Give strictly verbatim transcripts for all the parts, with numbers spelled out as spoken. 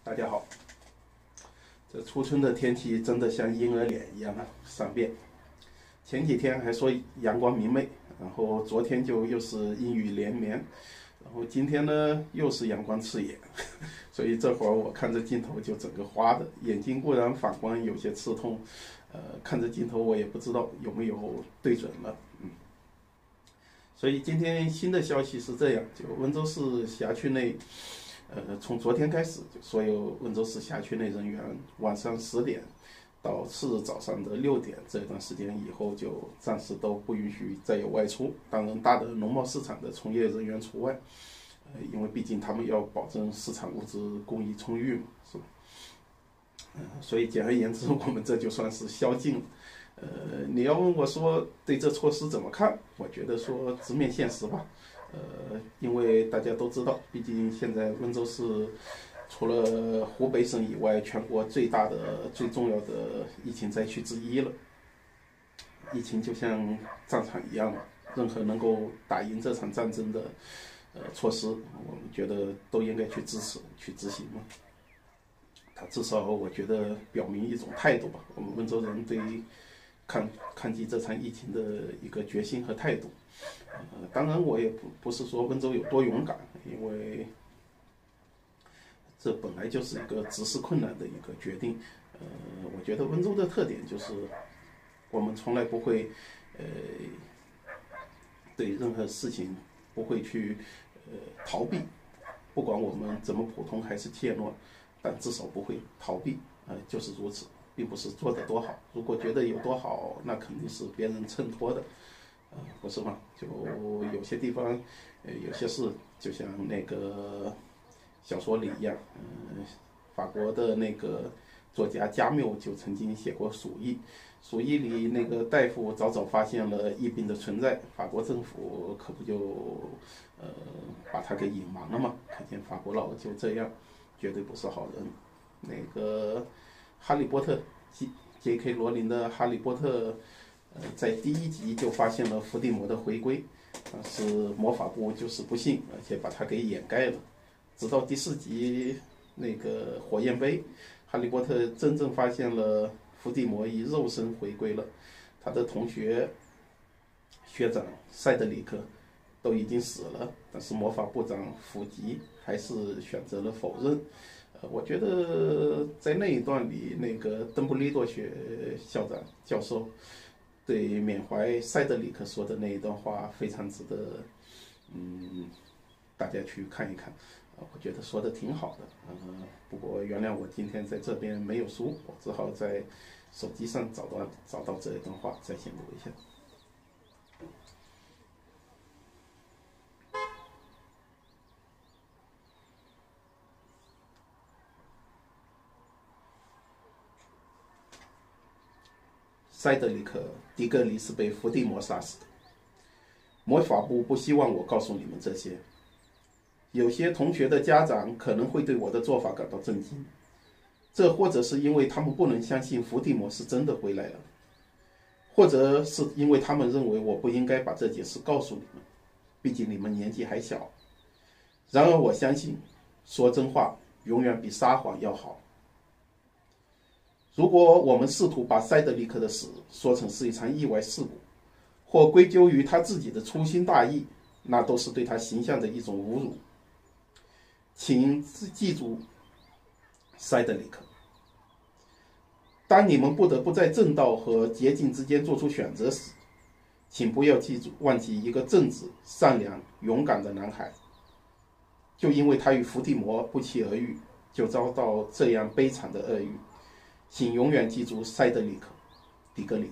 大家好，这初春的天气真的像婴儿脸一样啊，善变。前几天还说阳光明媚，然后昨天就又是阴雨连绵，然后今天呢又是阳光刺眼，所以这会儿我看着镜头就整个花的，眼睛固然反光有些刺痛，呃，看着镜头我也不知道有没有对准了，嗯。所以今天新的消息是这样，就温州市辖区内。呃，从昨天开始，就所有温州市辖区内人员晚上十点到次日早上的六点这段时间以后，就暂时都不允许再有外出。当然，大的农贸市场的从业人员除外，呃，因为毕竟他们要保证市场物资供应充裕嘛，是吧？呃，所以简而言之，我们这就算是宵禁了。呃，你要问我说对这措施怎么看？我觉得说直面现实吧。呃，因为大家都知道，毕竟现在温州市除了湖北省以外，全国最大的、最重要的疫情灾区之一了。疫情就像战场一样，任何能够打赢这场战争的呃措施，我们觉得都应该去支持、去执行嘛。它至少我觉得表明一种态度吧，我们温州人对于抗抗击这场疫情的一个决心和态度。呃，当然我也不不是说温州有多勇敢，因为这本来就是一个直视困难的一个决定。呃，我觉得温州的特点就是，我们从来不会，呃，对任何事情不会去呃逃避，不管我们怎么普通还是怯懦，但至少不会逃避，呃，就是如此，并不是做得多好。如果觉得有多好，那肯定是别人衬托的。呃，不是吗？就有些地方，呃，有些事，就像那个小说里一样，嗯、呃，法国的那个作家加缪就曾经写过《鼠疫》，《鼠疫》里那个大夫早早发现了疫病的存在，法国政府可不就，呃，把他给隐瞒了嘛？可见法国佬就这样，绝对不是好人。那个《哈利波特》J K 罗琳的《哈利波特》。呃，在第一集就发现了伏地魔的回归，但是魔法部就是不信，而且把它给掩盖了。直到第四集那个火焰杯，哈利波特真正发现了伏地魔以肉身回归了，他的同学学长塞德里克都已经死了，但是魔法部长福吉还是选择了否认。呃，我觉得在那一段里，那个邓布利多学校长教授对缅怀塞德里克说的那一段话非常值得，嗯，大家去看一看。呃，我觉得说的挺好的。呃，不过原谅我今天在这边没有书，我只好在手机上找到找到这一段话，再先读一下。塞德里克·迪格里是被伏地魔杀死的。魔法部不希望我告诉你们这些。有些同学的家长可能会对我的做法感到震惊，这或者是因为他们不能相信伏地魔是真的回来了，或者是因为他们认为我不应该把这件事告诉你们，毕竟你们年纪还小。然而我相信，说真话永远比撒谎要好。如果我们试图把塞德里克的死说成是一场意外事故，或归咎于他自己的粗心大意，那都是对他形象的一种侮辱。请记住，塞德里克，当你们不得不在正道和捷径之间做出选择时，请不要记住忘记一个正直、善良、勇敢的男孩。就因为他与伏地魔不期而遇，就遭到这样悲惨的厄运。请永远记住塞德里克·迪格里。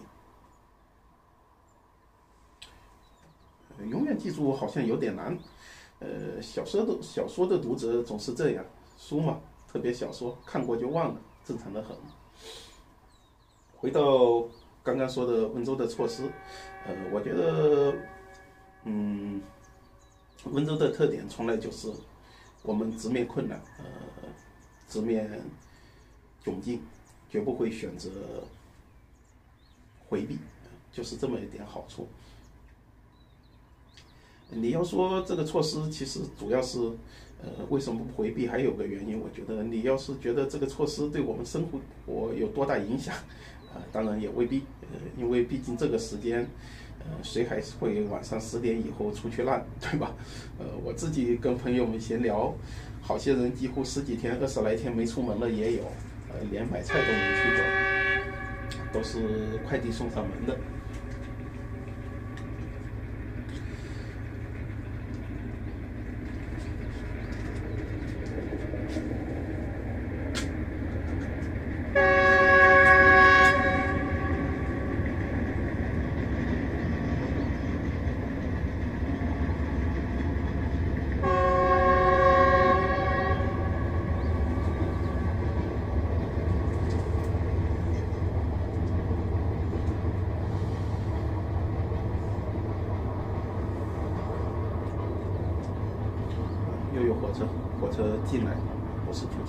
永远记住好像有点难。呃，小说的小说的读者总是这样，书嘛，特别小说看过就忘了，正常的很。回到刚刚说的温州的措施，呃，我觉得，嗯，温州的特点从来就是我们直面困难，呃，直面窘境，绝不会选择回避，就是这么一点好处。你要说这个措施，其实主要是呃，为什么不回避？还有个原因，我觉得你要是觉得这个措施对我们生活有多大影响，啊、呃，当然也未必，呃，因为毕竟这个时间，呃，谁还是会晚上十点以后出去烂，对吧？呃，我自己跟朋友们闲聊，好些人几乎十几天、二十来天没出门了也有，呃，连买菜都没去走，都是快递送上门的。又有火车，火车进来，不是出去。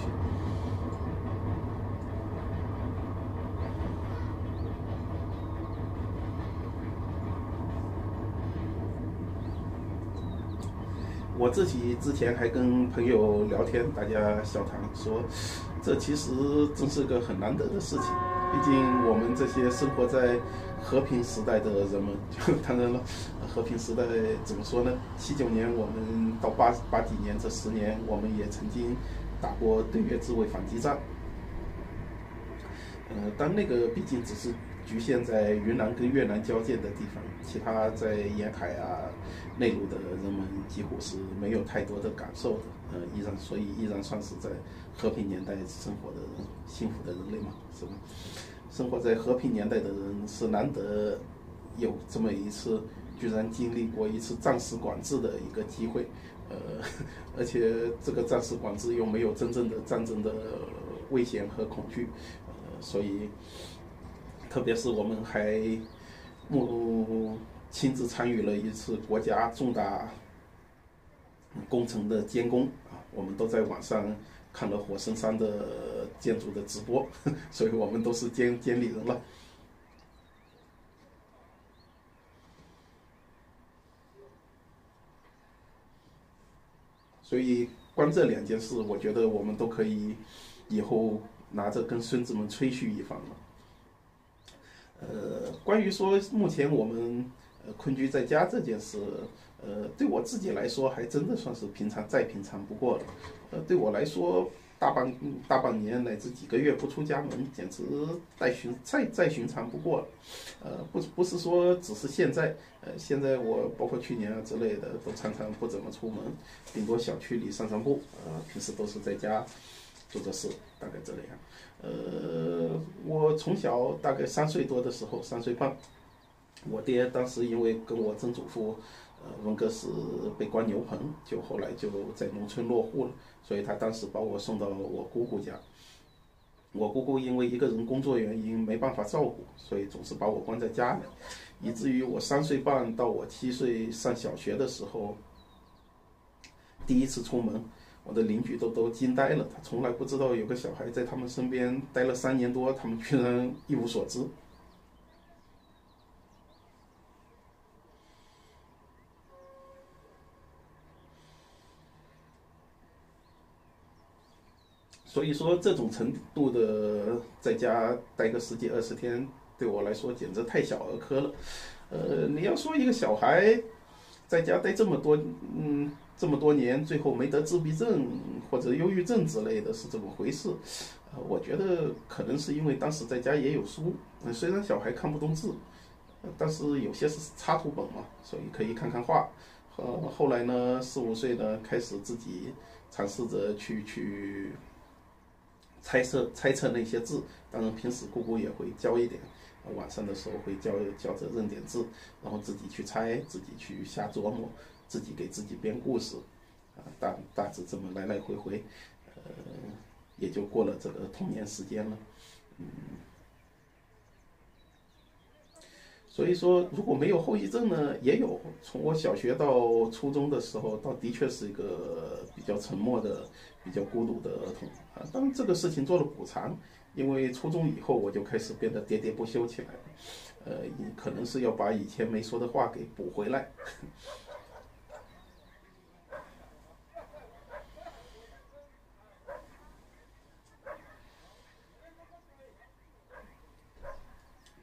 我自己之前还跟朋友聊天，大家笑谈说，这其实真是个很难得的事情。毕竟我们这些生活在和平时代的人们，就当然了，和平时代怎么说呢？七九年我们到八八几年这十年，我们也曾经打过对越自卫反击战。呃，但那个毕竟只是局限在云南跟越南交界的地方，其他在沿海啊、内陆的人们几乎是没有太多的感受的。呃，依然所以依然算是在和平年代生活的人，幸福的人类嘛，是吧？生活在和平年代的人是难得有这么一次，居然经历过一次战时管制的一个机会。呃，而且这个战时管制又没有真正的战争的危险和恐惧。呃，所以特别是我们还目亲自参与了一次国家重大工程的监工啊，我们都在网上看了火神山的建筑的直播，所以我们都是监监理人了。所以光这两件事，我觉得我们都可以以后拿着跟孙子们吹嘘一番了。呃，关于说目前我们呃困居在家这件事，呃，对我自己来说还真的算是平常再平常不过了。呃，对我来说，大半大半年乃至几个月不出家门，简直再寻再再寻常不过了。呃，不不是说只是现在，呃，现在我包括去年啊之类的，都常常不怎么出门，顶多小区里散散步。呃，平时都是在家做做事，大概这样。呃，我从小大概三岁多的时候，三岁半，我爹当时因为跟我曾祖父，呃，文革时被关牛棚，就后来就在农村落户了，所以他当时把我送到我姑姑家。我姑姑因为一个人工作原因没办法照顾，所以总是把我关在家里，以至于我三岁半到我七岁上小学的时候，第一次出门。我的邻居都都惊呆了，他从来不知道有个小孩在他们身边待了三年多，他们居然一无所知。所以说，这种程度的在家待个十几二十天，对我来说简直太小儿科了。呃，你要说一个小孩在家待这么多，嗯，这么多年，最后没得自闭症或者忧郁症之类的，是怎么回事？呃，我觉得可能是因为当时在家也有书，呃虽然小孩看不懂字，呃但是有些是插图本嘛，所以可以看看画。呃，后来呢，四五岁呢，开始自己尝试着去去猜测猜测那些字，当然平时姑姑也会教一点，晚上的时候会教教着认点字，然后自己去猜，自己去瞎琢磨，自己给自己编故事，啊，大大致这么来来回回，呃，也就过了这个童年时间了，嗯。所以说，如果没有后遗症呢，也有。从我小学到初中的时候，倒的确是一个比较沉默的、比较孤独的儿童啊。当然，这个事情做了补偿，因为初中以后我就开始变得喋喋不休起来了。呃，可能是要把以前没说的话给补回来。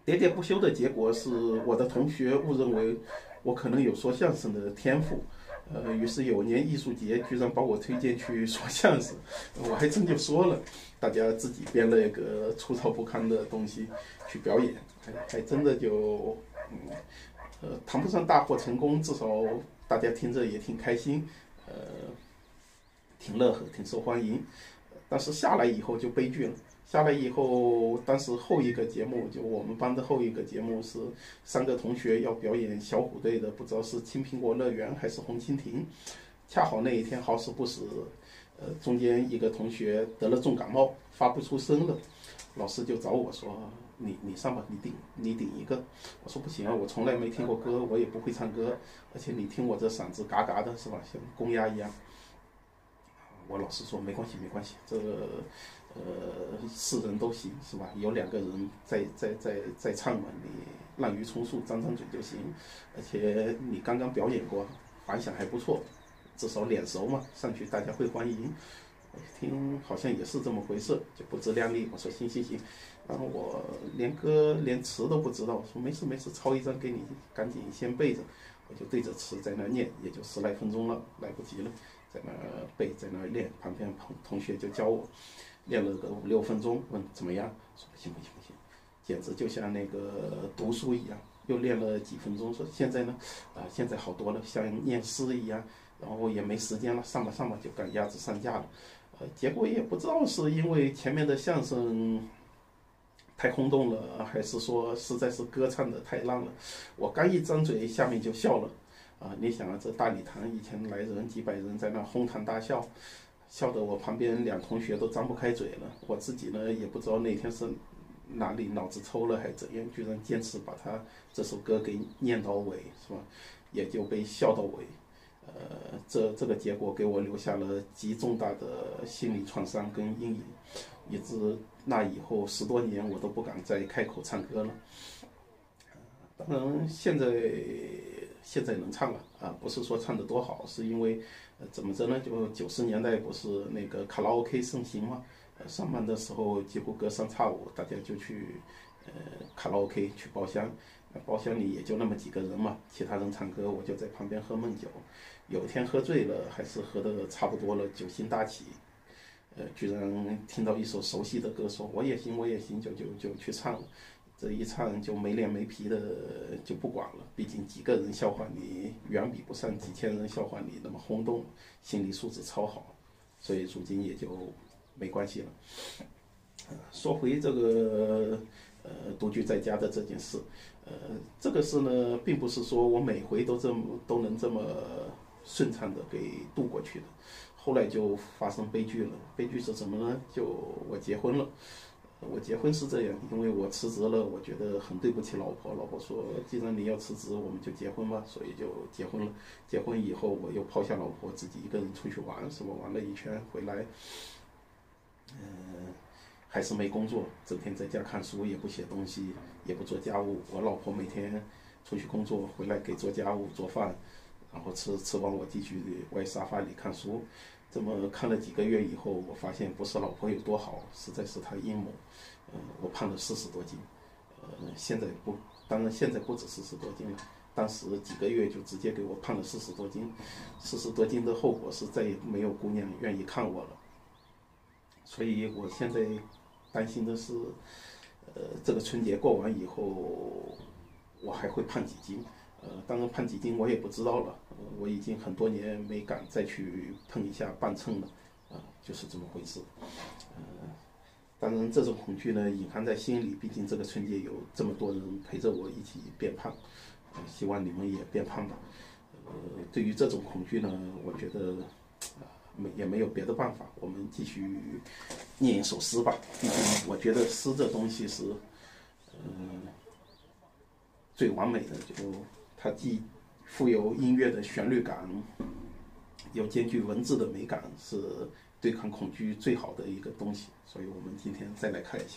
喋喋不休的结果是我的同学误认为我可能有说相声的天赋，呃，于是有年艺术节居然把我推荐去说相声，我还真就说了，大家自己编了一个粗糙不堪的东西去表演，还还真的就，嗯，呃，谈不上大获成功，至少大家听着也挺开心，呃，挺乐呵，挺受欢迎。但是下来以后就悲剧了。下来以后，当时后一个节目，就我们班的后一个节目是三个同学要表演小虎队的，不知道是青苹果乐园还是红蜻蜓。恰好那一天好死不死，呃，中间一个同学得了重感冒，发不出声了。老师就找我说：“你你上吧，你顶你顶一个。”我说：“不行啊，我从来没听过歌，我也不会唱歌，而且你听我这嗓子嘎嘎的，是吧，像公鸭一样。”我老师说没关系没关系，这个呃是人都行是吧？有两个人在在在在唱嘛，你滥竽充数张张嘴就行，而且你刚刚表演过，反响还不错，至少脸熟嘛，上去大家会欢迎。我听好像也是这么回事，就不自量力。我说行行行，然后我连歌连词都不知道，我说没事没事，抄一张给你，赶紧先背着。我就对着词在那念，也就十来分钟了，来不及了。在那背，在那练，旁边同同学就教我，练了个五六分钟，问怎么样？说不行不行不行，简直就像那个读书一样。又练了几分钟，说现在呢，啊、呃、现在好多了，像念诗一样，然后也没时间了，上吧上吧，就赶鸭子上架了。呃，结果也不知道是因为前面的相声太空洞了，还是说实在是歌唱的太烂了，我刚一张嘴，下面就笑了。啊，你想啊，这大礼堂以前来人几百人在那哄堂大笑，笑得我旁边两同学都张不开嘴了。我自己呢也不知道那天是哪里脑子抽了还怎样，居然坚持把他这首歌给念到尾，是吧？也就被笑到尾。呃，这这个结果给我留下了极重大的心理创伤跟阴影，以致那以后十多年我都不敢再开口唱歌了。当然，现在现在能唱了啊，不是说唱得多好，是因为，呃，怎么着呢？就九十年代不是那个卡拉 OK 盛行嘛，呃，上班的时候几乎隔三差五，大家就去，呃，卡拉 OK 去包厢，那包厢里也就那么几个人嘛，其他人唱歌，我就在旁边喝闷酒。有一天喝醉了，还是喝得差不多了，酒兴大起，呃，居然听到一首熟悉的歌，说我也行，我也行，就就就去唱了。这一唱就没脸没皮的就不管了，毕竟几个人笑话你远比不上几千人笑话你那么轰动，心理素质超好，所以如今也就没关系了。呃说回这个呃独居在家的这件事，呃，这个事呢，并不是说我每回都这么都能这么顺畅的给度过去的，后来就发生悲剧了。悲剧是什么呢？就我结婚了。我结婚是这样，因为我辞职了，我觉得很对不起老婆。老婆说，既然你要辞职，我们就结婚吧，所以就结婚了。结婚以后，我又抛下老婆，自己一个人出去玩，是吧？玩了一圈回来，嗯、呃，还是没工作，整天在家看书，也不写东西，也不做家务。我老婆每天出去工作，回来给做家务、做饭，然后吃吃完我继续歪沙发里看书。这么看了几个月以后，我发现不是老婆有多好，实在是她阴谋。呃，我胖了四十多斤，呃，现在不，当然现在不止四十多斤了，当时几个月就直接给我胖了四十多斤，四十多斤的后果是再也没有姑娘愿意看我了。所以我现在担心的是，呃，这个春节过完以后，我还会胖几斤。呃，当然胖几斤我也不知道了，呃，我已经很多年没敢再去碰一下磅秤了，啊、呃，就是这么回事。呃，当然这种恐惧呢隐含在心里，毕竟这个春节有这么多人陪着我一起变胖，呃，希望你们也变胖吧。呃，对于这种恐惧呢，我觉得啊、没也没有别的办法，我们继续念一首诗吧。毕竟我觉得诗这东西是，嗯、呃，最完美的，就它既富有音乐的旋律感，又兼具文字的美感，是对抗恐惧最好的一个东西。所以我们今天再来看一下，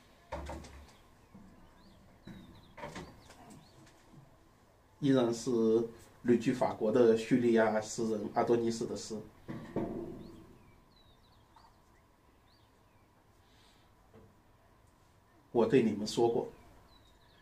依然是旅居法国的叙利亚诗人阿多尼斯的诗。我对你们说过，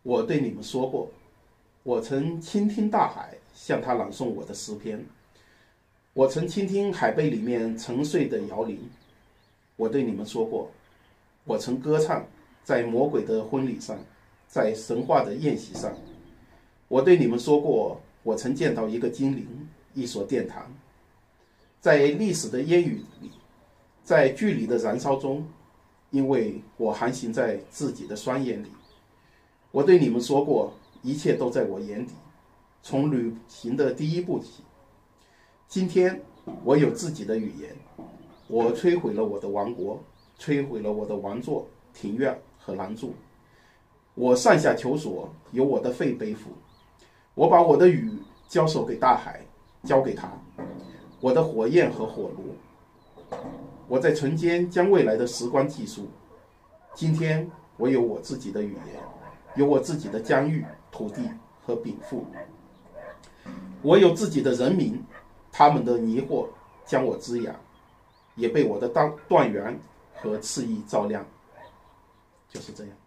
我对你们说过，我曾倾听大海向他朗诵我的诗篇，我曾倾听海贝里面沉睡的摇铃。我对你们说过，我曾歌唱在魔鬼的婚礼上，在神话的宴席上。我对你们说过，我曾见到一个精灵，一所殿堂。在历史的烟雨里，在距离的燃烧中，因为我航行在自己的双眼里。我对你们说过，一切都在我眼底，从旅行的第一步起。今天我有自己的语言，我摧毁了我的王国，摧毁了我的王座、庭院和廊柱。我上下求索，由我的肺背负。我把我的雨交手给大海，交给他，我的火焰和火炉。我在唇间将未来的时光记述。今天我有我自己的语言，有我自己的疆域、土地和禀赋。我有自己的人民，他们的迷惑将我滋养，也被我的断断源和赐意照亮。就是这样。